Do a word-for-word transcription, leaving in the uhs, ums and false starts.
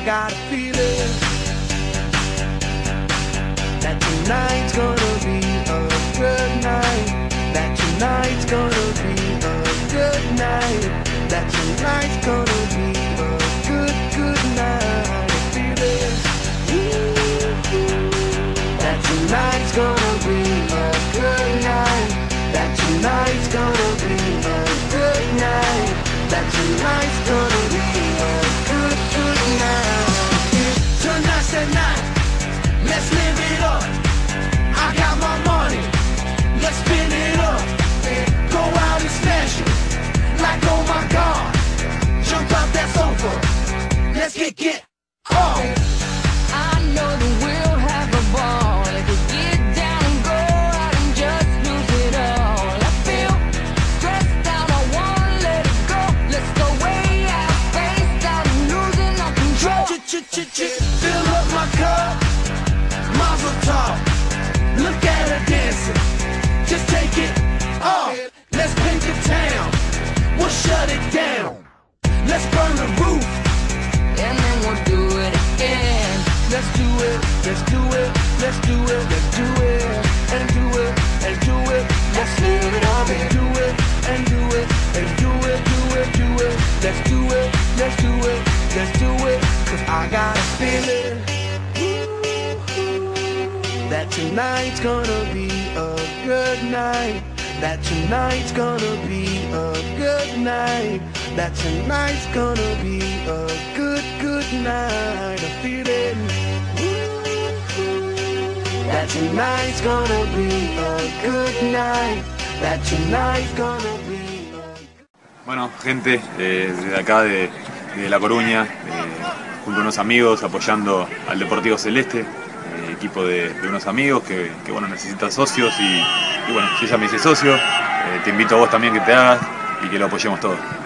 got a feeling that tonight's gonna be a good night. That tonight's gonna be a good night. That tonight's gonna be a good, good night. A feeling that tonight's gonna be a good night. That tonight's gonna be a good night. That tonight's gonna be a good, good night. Tonight's the night, let's live it up. I got my money, let's spin it up. Go out and smash it, like oh my God. Jump out that sofa, let's get, get off. I know that we'll have a ball if we get down and go out and just lose it all. I feel stressed out, I wanna let it go. Let's go way out, spaced out, and losing our control. Ch-ch-ch-ch, fill up my cup, mazel tov. Look at her dancing, just take it off. Let's paint the town, we'll shut it down. Let's burn the roof, And then we'll do it again. let's do it, let's do it, let's do it, let's do it, and do it, and do it, let's live it up and do it, and do it, and do it, do it, do it, let's do it, let's do it, let's do it, cause I got a feeling that tonight's gonna be a good night. That tonight's gonna be a good night. That tonight's gonna be a good, good night. A feeling that tonight's gonna be a good night. That tonight's gonna be a... Bueno, gente, eh, desde acá de, de La Coruña, eh, junto a unos amigos apoyando al Deportivo Celeste, eh, equipo de, de unos amigos que, que bueno, necesitan socios y, y bueno, yo ya me hice socio, eh, te invito a vos también que te hagas y que lo apoyemos todos.